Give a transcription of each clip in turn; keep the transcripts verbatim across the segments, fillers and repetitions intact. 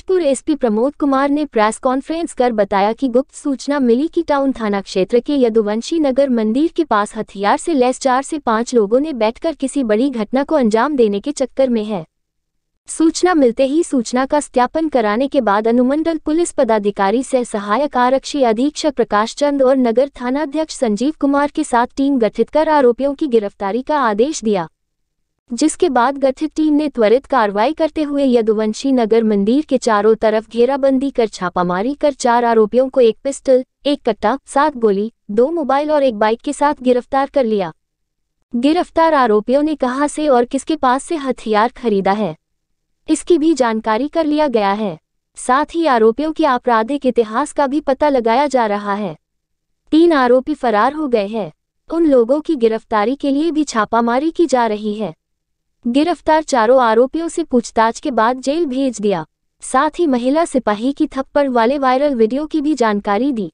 Jashpur SP Pramod Kumar ने press conference कर बताया कि गुप्त सूचना मिली कि टाउन थाना क्षेत्र के यदुवंशी नगर मंदिर के पास हथियार से लैस चार से पाँच लोगों ने बैठकर किसी बड़ी घटना को अंजाम देने के चक्कर में है। सूचना मिलते ही सूचना का सत्यापन कराने के बाद अनुमंडल पुलिस पदाधिकारी सह सहायक आरक्षी अधीक्षक प्रकाश चंद और नगर थानाध्यक्ष संजीव कुमार के साथ टीम गठित कर आरोपियों की गिरफ्तारी का आदेश दिया, जिसके बाद गठित टीम ने त्वरित कार्रवाई करते हुए यदुवंशी नगर मंदिर के चारों तरफ घेराबंदी कर छापामारी कर चार आरोपियों को एक पिस्टल, एक कट्टा, सात गोली, दो मोबाइल और एक बाइक के साथ गिरफ्तार कर लिया। गिरफ्तार आरोपियों ने कहां से और किसके पास से हथियार खरीदा है, इसकी भी जानकारी कर लिया गया है। साथ ही आरोपियों के आपराधिक इतिहास का भी पता लगाया जा रहा है। तीन आरोपी फरार हो गए हैं। उन लोगों की गिरफ्तारी के लिए भी छापामारी की जा रही है। गिरफ्तार चारों आरोपियों से पूछताछ के बाद जेल भेज दिया। साथ ही महिला सिपाही की थप्पड़ वाले वायरल वीडियो की भी जानकारी दी।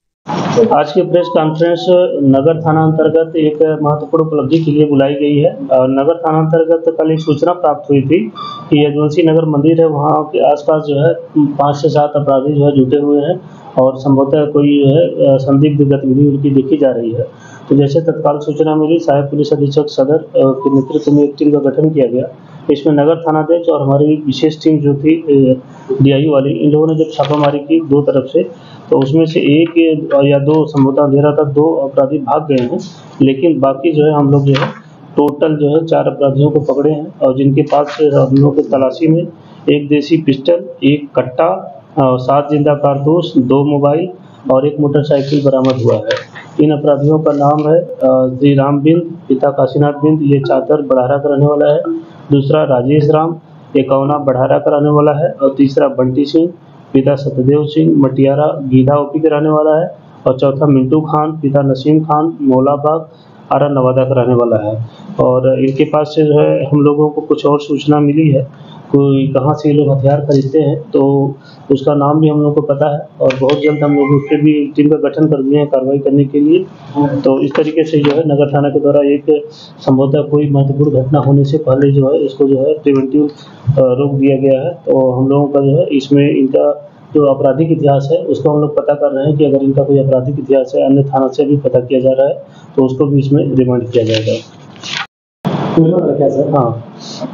आज की प्रेस कॉन्फ्रेंस नगर थाना अंतर्गत एक महत्वपूर्ण उपलब्धि के लिए बुलाई गई है। नगर थाना अंतर्गत कल एक सूचना प्राप्त हुई थी कि यदुवंशी नगर मंदिर है, वहाँ के आसपास जो है पाँच से सात अपराधी जो है जुटे हुए हैं और संभवतः कोई जो है संदिग्ध गतिविधि उनकी देखी जा रही है। तो जैसे तत्काल सूचना मिली, सहायक पुलिस अधीक्षक सदर के नेतृत्व में एक टीम का गठन किया गया। इसमें नगर थानाध्यक्ष और हमारी विशेष टीम जो थी डीआई वाली, इन लोगों ने जब छापामारी की दो तरफ से, तो उसमें से एक या दो संभवतः अंधेरा तक दो अपराधी भाग गए हैं, लेकिन बाकी जो है हम लोग जो है टोटल जो है चार अपराधियों को पकड़े हैं और जिनके पास से हम लोग की तलाशी में एक देसी पिस्टल, एक कट्टा, सात जिंदा कारतूस, दो मोबाइल और एक मोटरसाइकिल बरामद हुआ है। इन अपराधियों का नाम है श्री राम बिंद, पिता काशीनाथ बिंद, ये चादर बढ़ारा का रहने वाला है। दूसरा राजेश राम, एकौना बढ़ारा का रहने वाला है। और तीसरा बंटी सिंह, पिता सत्यदेव सिंह, मटियारा गीधा ओपी के रहने वाला है। और चौथा मिंटू खान, पिता नसीम खान, मौलाबाग आरा नवादा का रहने वाला है। और इनके पास से जो है हम लोगों को कुछ और सूचना मिली है, कोई कहाँ से ये लोग हथियार खरीदते हैं, तो उसका नाम भी हम लोग को पता है और बहुत जल्द हम लोग उसके भी टीम का गठन कर दिए हैं कार्रवाई करने के लिए। तो इस तरीके से जो है नगर थाना के द्वारा एक संभवतः कोई महत्वपूर्ण घटना होने से पहले जो है इसको जो है प्रिवेंटिव रोक दिया गया है। तो हम लोगों का जो है इसमें इनका जो आपराधिक इतिहास है उसको हम लोग पता कर रहे हैं कि अगर इनका कोई आपराधिक इतिहास है, अन्य थाना से भी पता किया जा रहा है, तो उसको भी इसमें रिमांड किया जाएगा। क्या सर? हाँ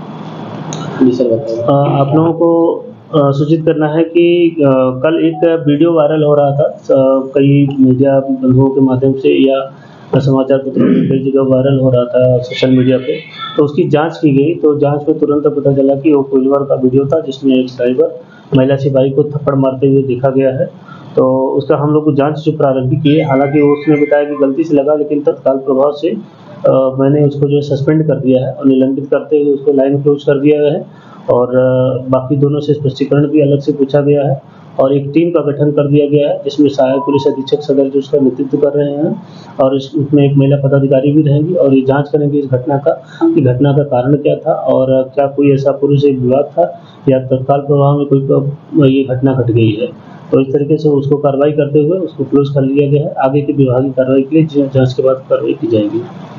जी सर, बताइए। आप लोगों को सूचित करना है कि आ, कल एक वीडियो वायरल हो रहा था, कई मीडिया बंधुओं के माध्यम से या समाचार पत्रों में कई जगह वायरल हो रहा था सोशल मीडिया पे। तो उसकी जांच की गई, तो जांच में तुरंत पता चला कि वो कोइलवर का वीडियो था जिसमें एक ड्राइवर महिला सिपाही को थप्पड़ मारते हुए देखा गया है। तो उसका हम लोग को जाँच जो प्रारंभिक की है, हालांकि उसने बताया कि गलती से लगा, लेकिन तत्काल प्रभाव से आ, मैंने उसको जो है सस्पेंड कर दिया है और निलंबित करते हुए उसको लाइन क्लोज कर दिया है। और बाकी दोनों से स्पष्टीकरण भी अलग से पूछा गया है और एक टीम का गठन कर दिया गया है जिसमें सहायक पुलिस अधीक्षक सदर जो उसका नेतृत्व कर रहे हैं और इसमें एक महिला पदाधिकारी भी रहेंगी और ये जांच करेंगे इस घटना का कि घटना का कारण क्या था और क्या कोई ऐसा पुरुष एक विवाद था या तत्काल प्रभाव में कोई ये घटना घट गई है। तो इस तरीके से उसको कार्रवाई करते हुए उसको क्लोज कर लिया गया है। आगे की विभागीय कार्रवाई के लिए जाँच के बाद कार्रवाई की जाएगी।